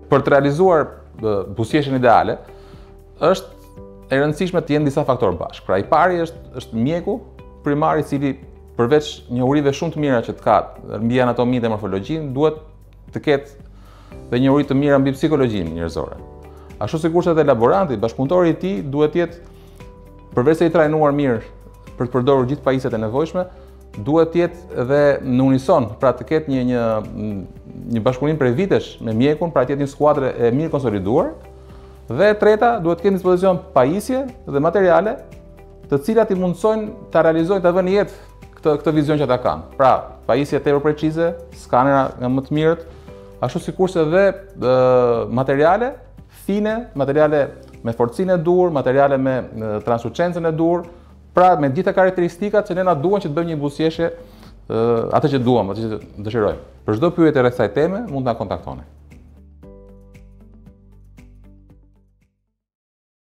për të realizuar buzëqeshjen ideale, është e rëndësishme të jenë disa faktorë bashkë. Pra, i pari është mjeku primar, i cili përveç njohurive shumë të mira që të ka mbi anatominë dhe morfologjinë, duhet të ketë dhe njohuri të mira mbi psikologjinë njerëzore. Ashtu sikurse edhe laboranti, bashkëpunëtori i tij duhet të jetë, përveç se i trajnuar mirë për të përdorur gjithë pajisjet e nevojshme, duhet të jetë edhe në unison, pra të ketë një bashkëpunim prej vitesh me mjekun, pra të jetë një skuadër e mirë konsoliduar. Dhe treta, duhet të ketë në dispozicion pajisje dhe materiale, të cilat i mundsojnë ta realizojnë, ta vënë në jetë këtë vizion që ata kanë. Pra, pajisje tepër precize, skanera nga më të mirët, ashtu sikurse edhe materiale fine, materiale me forcinë e dur, materiale me translucencën e dur, pra me gjitha karakteristikat që ne na duan që të bëjmë një buzëqeshje atë që duam, atë që dëshirojmë. Për çdo pyetje rreth kësaj teme, mund të na kontaktoni.